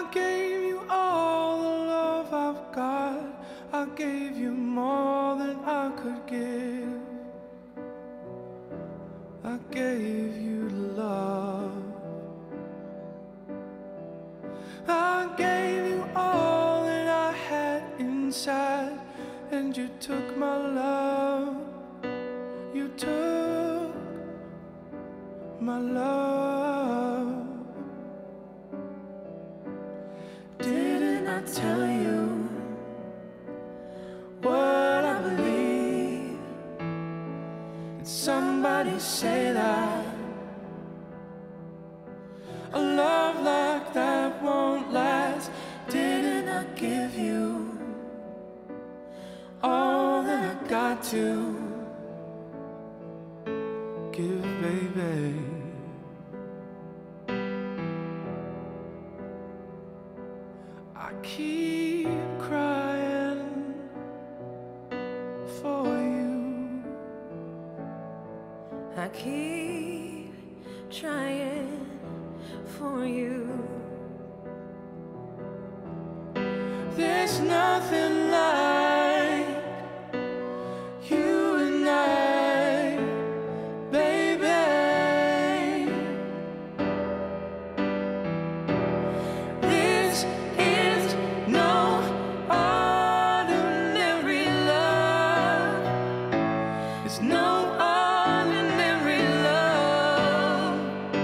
gave you all the love I've got. I gave you more than I could give. I gave you love. I gave you all that I had inside, and you took my love. You took my love. Didn't I tell you what I believe? Did somebody say that a love like that won't last? Didn't I give you all that I got to give, baby? I keep crying for you. I keep trying for you. There's nothing like you and I, baby. This is no ordinary love. It's no ordinary love.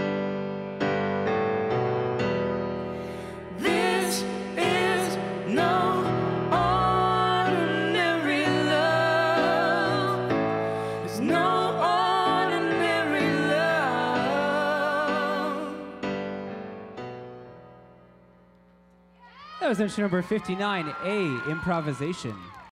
This is no ordinary love. It's no ordinary love. That was entry number 59, A, Improvisation.